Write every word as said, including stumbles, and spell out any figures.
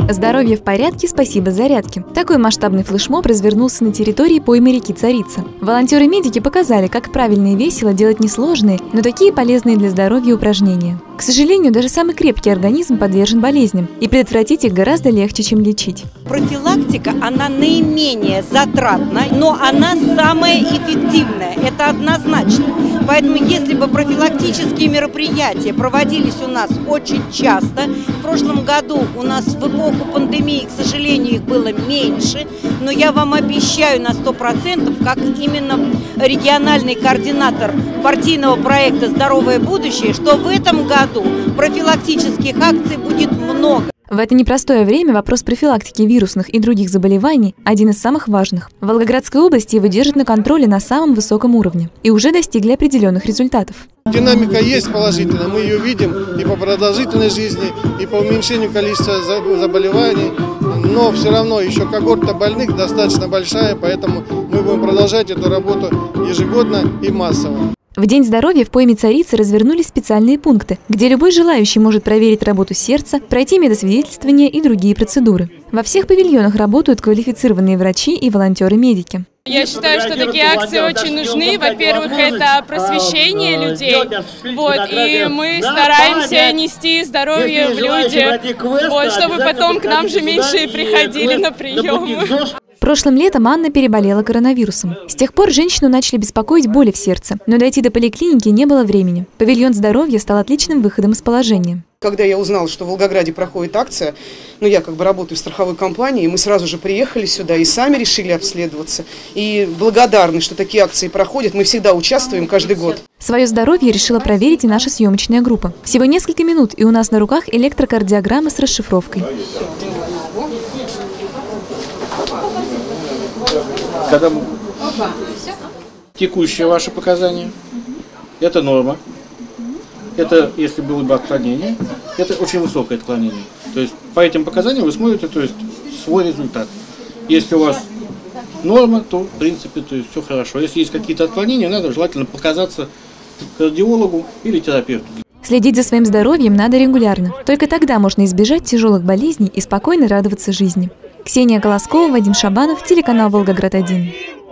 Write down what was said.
Здоровье в порядке, спасибо зарядке. Такой масштабный флешмоб развернулся на территории поймы реки Царица. Волонтеры-медики показали, как правильно и весело делать несложные, но такие полезные для здоровья упражнения. К сожалению, даже самый крепкий организм подвержен болезням, и предотвратить их гораздо легче, чем лечить. Профилактика, она наименее затратна, но она самая эффективная, это однозначно. Поэтому если бы профилактические мероприятия проводились у нас очень часто, в прошлом году у нас в эпоху пандемии, к сожалению, их было меньше, но я вам обещаю на сто процентов, как именно региональный координатор партийного проекта «Здоровое будущее», что в этом году профилактических акций будет много. В это непростое время вопрос профилактики вирусных и других заболеваний один из самых важных. В Волгоградской области его держат на контроле на самом высоком уровне и уже достигли определенных результатов. Динамика есть положительная, мы ее видим и по продолжительной жизни, и по уменьшению количества заболеваний, но все равно еще когорта больных достаточно большая, поэтому мы будем продолжать эту работу ежегодно и массово. В День здоровья в пойме Царицы развернулись специальные пункты, где любой желающий может проверить работу сердца, пройти медосвидетельствование и другие процедуры. Во всех павильонах работают квалифицированные врачи и волонтеры-медики. Я считаю, что такие акции очень нужны. Во-первых, это просвещение людей, вот, и мы стараемся нести здоровье в люди, вот, чтобы потом к нам же меньше приходили на приемы. Прошлым летом Анна переболела коронавирусом. С тех пор женщину начали беспокоить боли в сердце, но дойти до поликлиники не было времени. Павильон здоровья стал отличным выходом из положения. Когда я узнала, что в Волгограде проходит акция, ну я как бы работаю в страховой компании, мы сразу же приехали сюда и сами решили обследоваться. И благодарны, что такие акции проходят, мы всегда участвуем каждый год. Свое здоровье решила проверить и наша съемочная группа. Всего несколько минут, и у нас на руках электрокардиограмма с расшифровкой. Когда текущие ваши показания, это норма, это если было бы отклонение, это очень высокое отклонение. То есть по этим показаниям вы смотрите, то есть свой результат. Если у вас норма, то в принципе то есть все хорошо. Если есть какие-то отклонения, надо желательно показаться кардиологу или терапевту. Следить за своим здоровьем надо регулярно. Только тогда можно избежать тяжелых болезней и спокойно радоваться жизни. Ксения Колоскова, Вадим Шабанов, телеканал Волгоград один.